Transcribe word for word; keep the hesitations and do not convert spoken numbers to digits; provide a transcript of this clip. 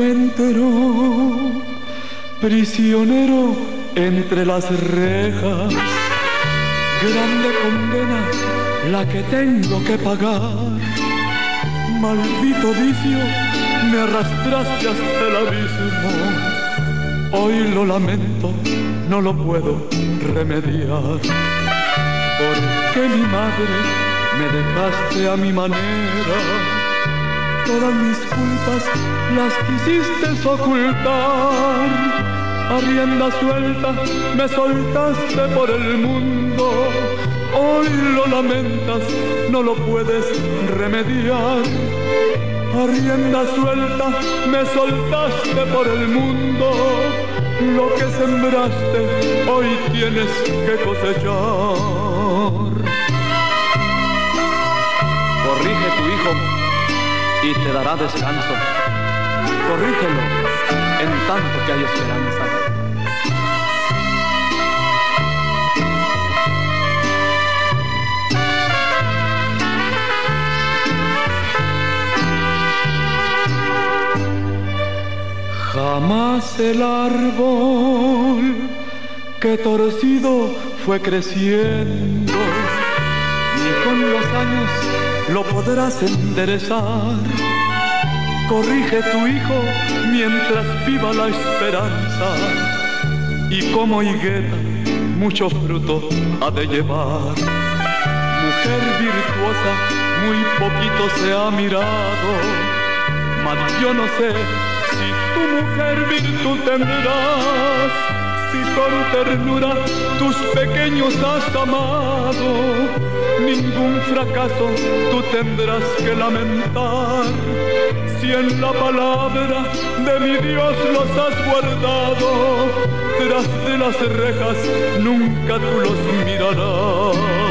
entero, prisionero entre las rejas. Grande condena la que tengo que pagar. Maldito vicio, me arrastraste hasta el abismo. Hoy lo lamento, no lo puedo remediar. Porque mi madre me dejaste a mi manera. Todas mis culpas las quisiste ocultar. A rienda suelta me soltaste por el mundo. Hoy lo lamentas, no lo puedes remediar. A rienda suelta me soltaste por el mundo. Lo que sembraste hoy tienes que cosechar. Corrige tu hijo y te dará descanso. Corrígelo en tanto que hay esperanza. Jamás el árbol que torcido fue creciendo, ni con los años lo podrás enderezar. Corrige tu hijo mientras viva la esperanza, y como higuera mucho fruto ha de llevar. Mujer virtuosa muy poquito se ha mirado, mas yo no sé si tu mujer virtud tendrás, si con ternura tus pequeños has amado. Ningún fracaso tú tendrás que lamentar, si en la palabra de mi Dios los has guardado. Tras de las rejas nunca tú los mirarás.